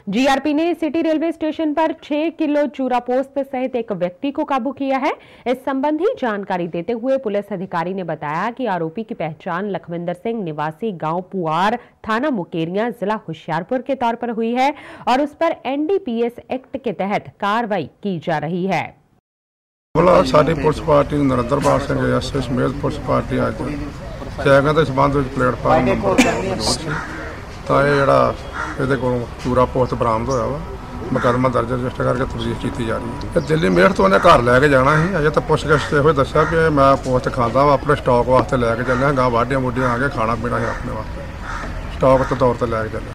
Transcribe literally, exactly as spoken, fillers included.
GRP ने city railway station पर छह किलो चूरा पोस्त सहित एक व्यक्ति को काबू किया है। इस संबंधी जानकारी देते हुए पुलिस अधिकारी ने बताया कि आरोपी की पहचान लखविंदर सिंह निवासी गांव पुआर थाना मुकेरिया जिला होशियारपुर के तौर पर हुई है और उस पर एनडीपीएस एक्ट के तहत कार्रवाई की जा रही है। साडी police party Narendrapal Singh SS समेत पुलिस पार्टी अज चैकिंग के संबंध में प्लेटफार्म नंबर तो ये को चूरा पोस्त बरामद होया वा मुकदमा दर्ज रजिस्टर करके तफ्तीश की जा रही है। दिल्ली मेरठ तो उन्हें घर लैके जाना ही अजे तो पुछगिछ ये दसा कि मैं पोस्त खाता वा अपने स्टॉक वास्ते लैके चलिया गाँव वाढ़ियां वुढ़ियां आ के खाना पीना है अपने वास्ते स्टॉक के तौर पर लैके चलिया।